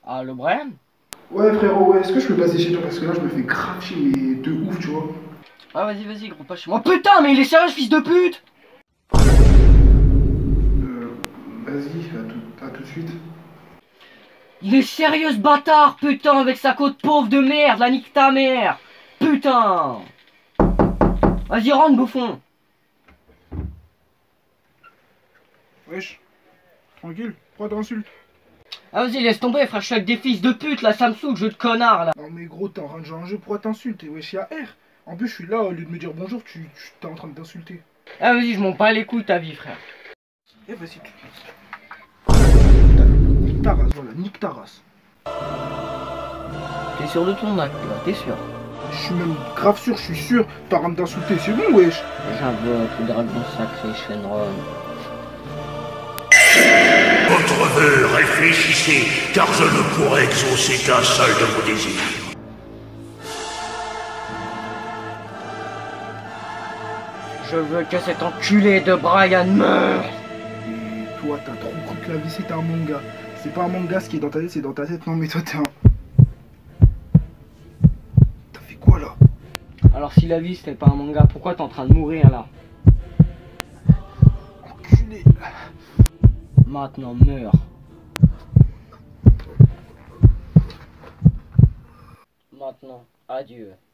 Ah, le Brian? Ouais frérot, ouais, est-ce que je peux passer chez toi parce que là je me fais grave chier mais de ouf tu vois. Ah, vas-y, gros, pas chez moi. Putain, mais il est sérieux, ce fils de pute! Euh, Vas-y, à tout de suite. Il est sérieux, ce bâtard, putain, avec sa côte pauvre de merde, la nique ta mère! Putain! Vas-y, rentre, bouffon! Wesh, tranquille, pourquoi t'insultes? Ah, vas-y, laisse tomber, frère, je suis avec des fils de pute, là, ça me saoule, jeu de connard, là. Non mais gros, t'es en train de jouer un jeu, pourquoi t'insultes? Wesh, y'a R. En plus je suis là, au lieu de me dire bonjour, tu t'es en train de t'insulter. Ah, vas-y, je m'en bats les couilles, ta vie, frère. Eh vas-y, nique ta race, voilà, nique ta race. T'es sûr de ton acte, là, t'es sûr? Je suis même grave sûr, je suis sûr, t'es en train de t'insulter, c'est bon wesh. J'invoque le dragon sacré Shenron. Votre vœu, réfléchissez, car je ne pourrai exaucer qu'un seul de vos désirs. Je veux que cet enculé de Brian meure. Et toi, t'as trop cru que la vie c'était un manga. C'est pas un manga, ce qui est dans ta tête, c'est dans ta tête. Non mais toi t'es un... T'as fait quoi là? Alors si la vie c'était pas un manga, pourquoi t'es en train de mourir là? Enculé. Maintenant meurs. Maintenant, adieu.